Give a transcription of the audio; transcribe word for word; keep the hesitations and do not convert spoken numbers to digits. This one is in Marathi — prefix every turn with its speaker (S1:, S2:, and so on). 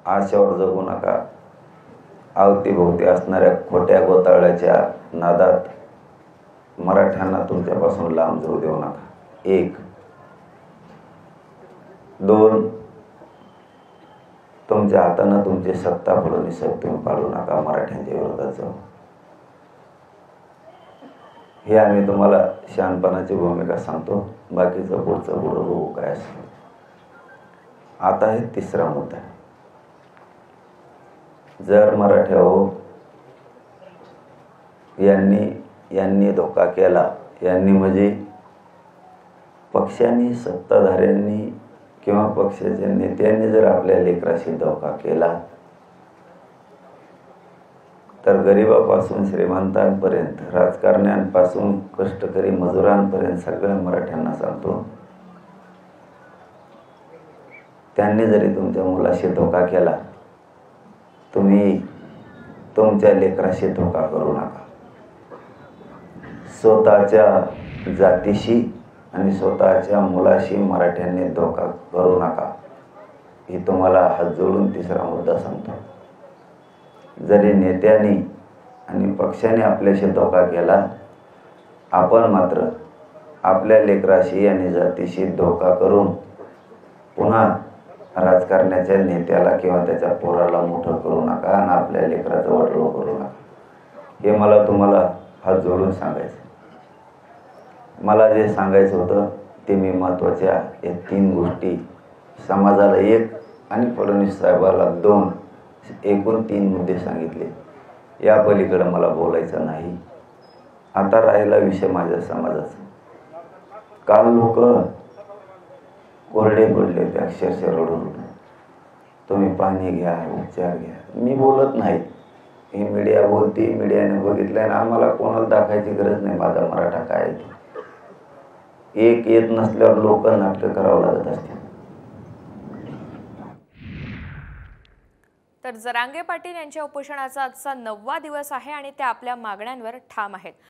S1: आशेवर जगू नका. अवतीभोवती असणाऱ्या खोट्या गोतावळ्याच्या नादात मराठ्यांना तुमच्यापासून लांब जाऊ देऊ नका. एक. दोन. तुमच्या हाताने तुमची सत्ता फडणवीसाहेब तुम्ही पाडू नका मराठ्यांच्या विरोधात जाऊन. हे आम्ही तुम्हाला शहाणपणाची भूमिका सांगतो. बाकीचं पुढचं पुढं बघू काय असतं. आता हे तिसरा मुद्दा. जर मराठा हो यांनी यांनी धोका केला, यांनी म्हणजे पक्षांनी, सत्ताधाऱ्यांनी किंवा पक्षाच्या नेत्यांनी जर आपल्या लेकराशी धोका केला तर गरिबापासून श्रीमंतांपर्यंत, राजकारण्यांपासून कष्टकरी मजुरांपर्यंत सगळ्या मराठ्यांना सांगतो, त्यांनी जरी तुमच्या मुलाशी धोका केला, तुम्ही तुमच्या लेकराशी धोका करू नका. स्वतःच्या जातीशी आणि स्वतःच्या मुलाशी मराठ्यांनी धोका करू नका. ही तुम्हाला हात जोडून तिसरा मुद्दा सांगतो. जरी नेत्यांनी आणि पक्षाने आपल्याशी धोका केला, आपण मात्र आपल्या लेकराशी आणि जातीशी धोका करून पुन्हा राजकारण्याच्या नेत्याला किंवा त्याच्या पोराला मोठं करू नका आणि आपल्या लेकराचं वाटोळं करू नका. हे मला तुम्हाला हात जोडून सांगायचं. मला जे सांगायचं होतं ते मी महत्त्वाच्या या तीन गोष्टी, समाजाला एक आणि फडणवीस साहेबाला दोन, एकूण तीन मुद्दे सांगितले. या पलीकडे मला बोलायचं नाही. आता राहिला विषय माझ्या समाजाचा. काल लोक कोरडे पडले होते अक्षरशः रडून. तुम्ही पाणी घ्या, उपचार घ्या. मी बोलत नाही, ही मीडिया बोलती, मीडियाने बघितलं आणि आम्हाला कोणाला दाखवायची गरज नाही माझा मराठा काय आहे. एक येत नसल्यावर लोक नाटकं करावं लागत असतील.
S2: तर जरांगे पाटील यांच्या उपोषणाचा आजचा नववा दिवस आहे आणि ते आपल्या मागण्यांवर ठाम आहेत.